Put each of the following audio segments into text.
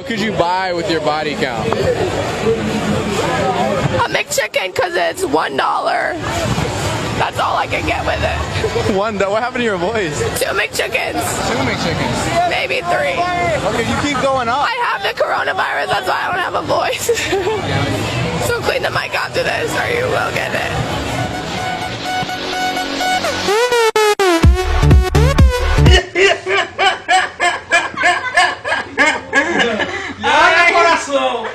What could you buy with your body count? A McChicken, because it's $1. That's all I can get with it. What happened to your voice? 2 McChickens. 2 McChickens. Maybe 3. Okay, you keep going up. I have the coronavirus, that's why I don't have a voice. So clean the mic after this, or you will get it. ¡Ay, corazón!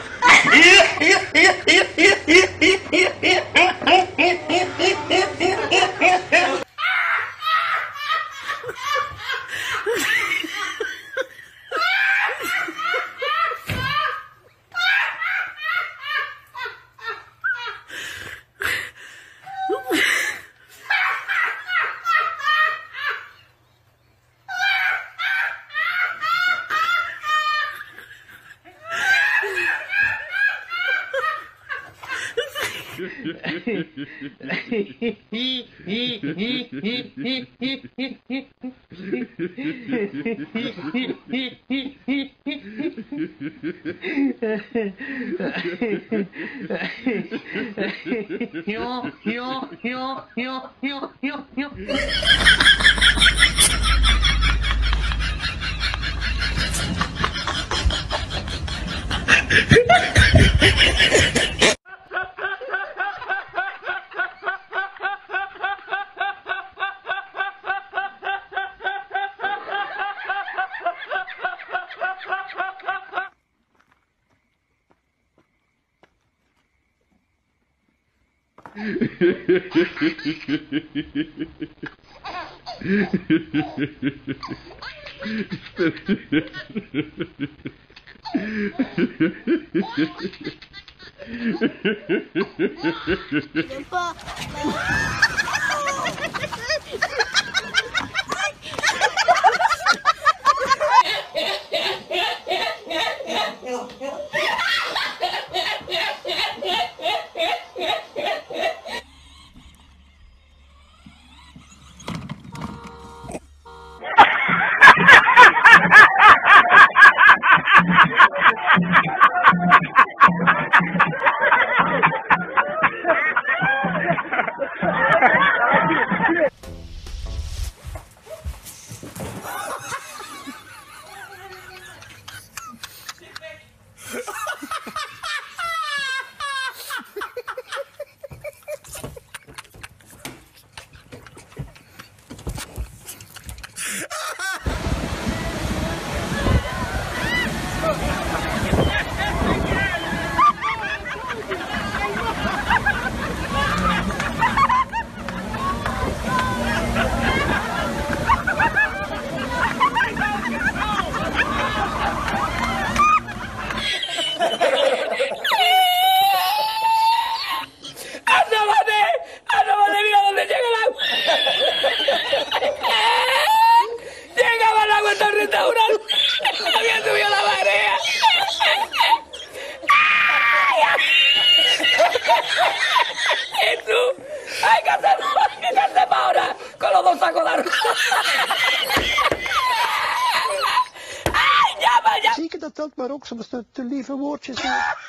Zeker dat maar ook soms te lieve woordjes zijn.